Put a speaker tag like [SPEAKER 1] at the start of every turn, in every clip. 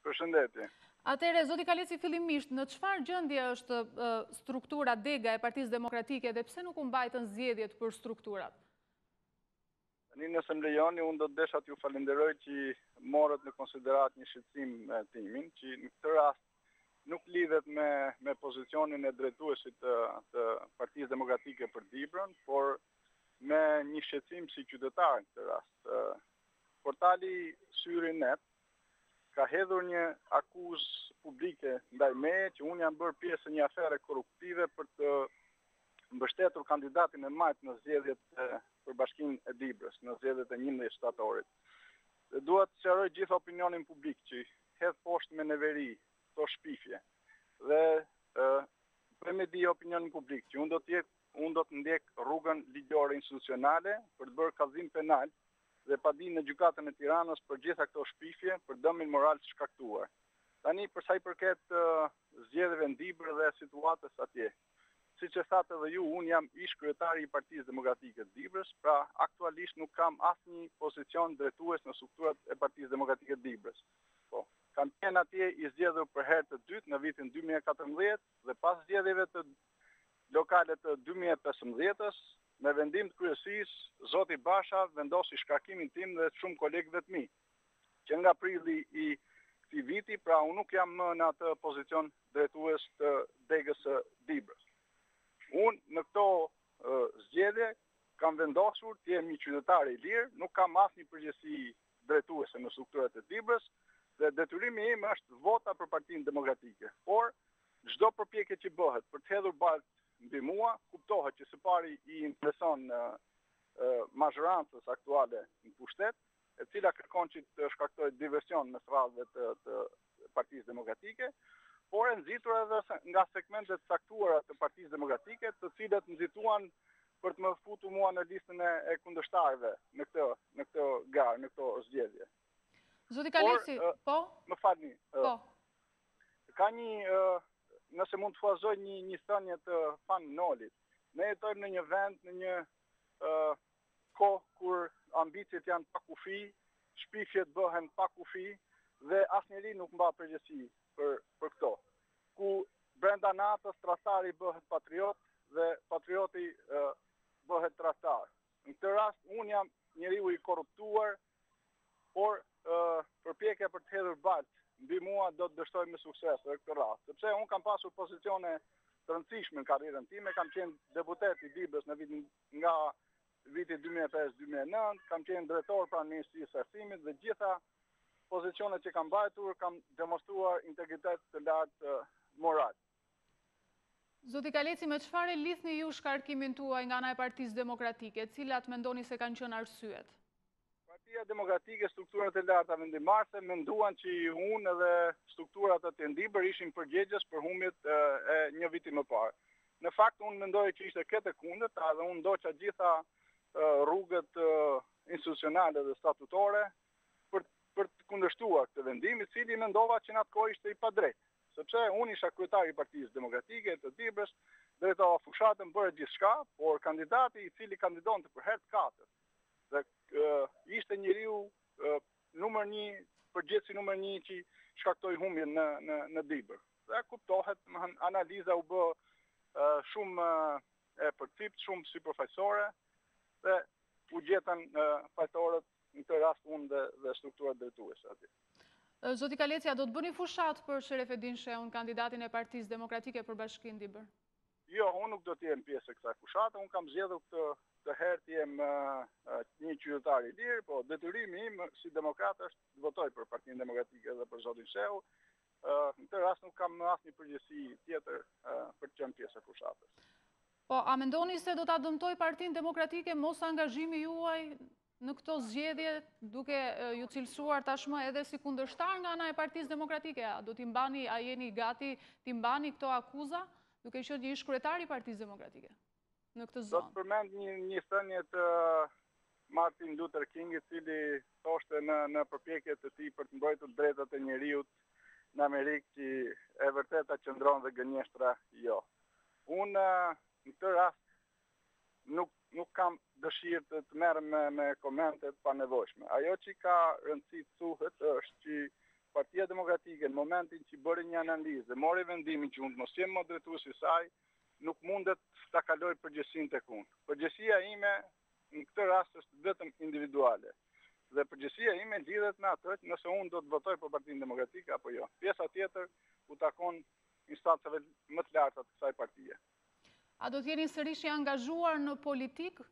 [SPEAKER 1] Përshëndetje.
[SPEAKER 2] Atëherë, zoti Kaleci, fillimisht, në çfarë gjendje është struktura dega e Partisë Demokratike dhe pse nuk u mbajtën zgjedhjet për strukturat?
[SPEAKER 1] Nëse më lejoni, unë do të desha t'ju falenderoj që morët në konsiderat një shqetësim timin, që në këtë rast nuk lidhet me pozicionin e drejtuesit të Partisë Demokratike për Dibrën, por me një shqetësim si qytetar në këtë rast. Portali Syri.net ka hedhur një akuzë publike ndaj meje që unë jam bërë pjesë e një afere korruptive për të mbështetur kandidatin e majtë në zgjedhjet për bashkinë e Dibrës, në zgjedhjet e 11 shtatorit. Dhe dua të sqaroj gjithë opinionin publik që hedh poshtë me neveri këto shpifje. Dhe për me di opinionin publik që unë do të ndjek rrugën ligjore institucionale për të bërë kallëzim penal dhe pa di në gjykatën e Tiranës për gjitha këto shpifje për dëmin moral të shkaktuar. Tani për sa i përket zgjedhjeve në Dibrë dhe situatës atje. Siç e thatë edhe ju, unë jam ish kryetari i Partisë Demokratike të Dibrës, pra aktualisht nuk kam asnjë pozicion drejtues në strukturat e Partisë Demokratike të Dibrës. Po, kam qenë atje i zgjedhur për herë të dytë në vitin 2014 dhe pas zgjedhjeve të lokale të 2015-s, me vendim të kryesisë, zoti Basha vendosi shkarkimin tim dhe shumë kolegëve të mi, që nga prilli i këtij viti, pra unë nuk jam më në atë pozicion drejtues të degës së Dibrës. Unë në këto zgjedhje kam vendosur të jem një qytetar i lirë, nuk kam asnjë përgjegjësi drejtuese në strukturat e Dibrës dhe detyrimi im është vota për Partinë Demokratike. Por çdo përpjekje që bëhet për të hedhur baltë mbi mua, kuptohet që së pari i intereson mazhorancës aktuale në pushtet, e cila kërkon që të shkaktojë diversion në radhëve të Partisë Demokratike, por e nxitur edhe nga segmentet caktuara të Partisë Demokratike, të cilët nxituan për të më futur mua në listën e kundërshtarëve në këtë garë, në këto zgjedhje.
[SPEAKER 2] Zoti Kaleci, po?
[SPEAKER 1] Më falni.
[SPEAKER 2] Po.
[SPEAKER 1] Ka një nëse mund të fuazoj një thënie të Fan Nolit. Ne jetojmë në një vend, në një kohë kur ambicjet janë pa kufi, shpifjet bëhen pa kufi dhe asnjëri nuk mba përgjegjësi për këto. Ku brenda natës tradhtari bëhet patriot dhe patrioti bëhet tradhtar. Në këtë rast unë jam njeriu i korruptuar, por përpjekja për të hedhur baltë mbi mua do të dështoj me sukses në këtë rast, sepse unë kam pasur pozicione të rëndësishme në karrierën time, kam qenë deputet i Dibrës në nga viti 2005-2009, kam qenë drejtor pranë Ministrisë së Arsimit dhe gjitha pozicionet që kam mbajtur kam demonstruar integritet të lartë moral.
[SPEAKER 2] Zoti Kaleci, me çfarë lidhni ju shkarkimin tuaj nga ana e Partisë Demokratike, cilat mendoni se kanë qenë arsyet?
[SPEAKER 1] Partia Demokratike, strukturat e larta vendimarrëse menduan që unë dhe strukturat e Dibrë ishin përgjegjës për humbjet e një viti më parë. Në fakt unë mendoj që ishte këtë kundërta dhe unë ndoqa gjitha rrugët institucionale dhe statutore për të kundërshtuar këtë vendim, i cili mendova që në atë kohë ishte i padrejtë. Sepse unë isha kryetari i Partisë Demokratike të Dibrës, drejtova fushatën, bëre gjithçka, por kandidati i cili kandidonte për herë të katërt dhe ishte njeriu numër 1, përgjegjësi numër 1 që shkaktoi humbjen në Dibrë. Dhe kuptohet, analiza u bë shumë e përcipt, shumë superfaqësore dhe u gjetën fajtorët, në këtë rast unë dhe strukturat drejtuese aty.
[SPEAKER 2] Zoti Kaleci, a do të bëni fushat për Sherefedin Sheun, kandidatin e Partisë Demokratike për Bashkinë Dibrë?
[SPEAKER 1] Jo, unë nuk do të jem pjesë e kësaj fushate, unë kam zgjedhur të herë të jem një qytetar i lirë, po detyrimi im si demokrat është të votoj për Partinë Demokratike dhe për zotin Sheu. Në këtë rast nuk kam asnjë përgjegjësi tjetër për të qenë pjesë e fushatës.
[SPEAKER 2] Po, a mendoni se do ta dëmtoj Partinë Demokratike mos angazhimi juaj në këto zgjedhje, duke ju cilësuar tashmë edhe si kundërshtar nga ana e Partisë Demokratike? A do t'i mbani, a jeni gati t'i mbani këto akuza, duke qenë një ish kryetari i Partisë Demokratike në këtë zonë?
[SPEAKER 1] Do të përmend një thënie të Martin Luther King, i cili thoshte në përpjekjet të tij për të mbrojtur drejtat e njeriut në Amerikë që e vërteta qëndron dhe gënjeshtra jo. Unë në këtë rast nuk kam dëshirë të merrem me komente pa nevojshme. Ajo që ka rëndësi thuhet është që Partia Demokratike në momentin që bëri një analizë dhe mori vendimin që unë mos jem drejtues i saj, nuk mundet ta kaloj përgjegjësinë tek unë. Përgjegjësia ime në këtë rast është vetëm individuale. Dhe përgjegjësia ime lidhet me atë nëse unë do të votoj për Partinë Demokratike apo jo. Pjesa tjetër u takon instancave më të larta të kësaj partie.
[SPEAKER 2] A do të jeni sërish i angazhuar në politik?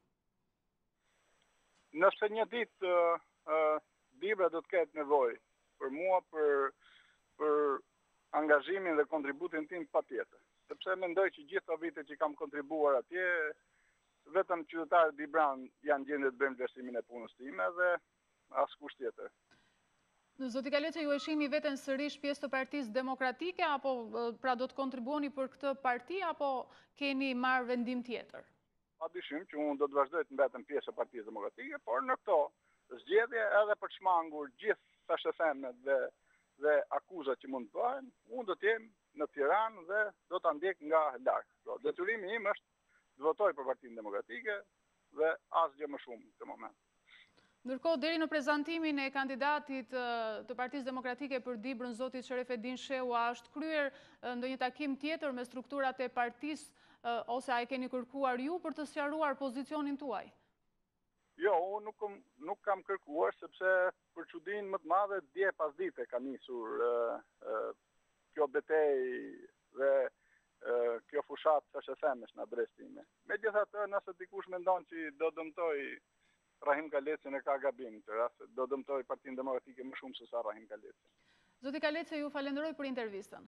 [SPEAKER 1] Nëse një ditë Dibra do të ketë nevojë për mua për angazhimin dhe kontributin tim patjetër. Sepse mendoj që gjithë ato vite që kam kontribuar atje, vetëm qytetarët Dibran janë gjendje të bëjmë vlerësimin e punës time dhe askush tjetër.
[SPEAKER 2] Zoti Kaleci, ju e shihni veten sërish pjesë të Partisë Demokratike apo pra do të kontribuoni për këtë parti apo keni marrë vendim tjetër?
[SPEAKER 1] Padyshim që unë do të vazhdoj të mbetem pjesë e Partisë Demokratike, por në këto zgjedhje edhe për të shmangur gjithë fushatënet dhe akuzat që mund të bëhen, unë do të jem në Tiranë dhe do ta ndjek nga larg. Detyrimi im është të votoj për Partinë Demokratike dhe asgjë më shumë në këtë moment.
[SPEAKER 2] Ndërkohë, deri në prezantimin e kandidatit të Partisë Demokratike për Dibrën, zotit Sherefedin Shehu, a është kryer ndonjë takim tjetër me strukturat e partisë ose a e keni kërkuar ju për të sqaruar pozicionin tuaj?
[SPEAKER 1] Jo, unë nuk kam kërkuar sepse për çudinë më të madhe dje pas dite ka nisur kjo betejë dhe kjo fushat fushatesh në adresë time. Megjithatë, nëse dikush mendon që do dëmtoj Rahim Kaleci e ka gabim të rast, do dëmtoj Partinë Demokratike më shumë se sa Rahim Kaleci.
[SPEAKER 2] Zoti Kaleci, ju falenderoj për intervistën.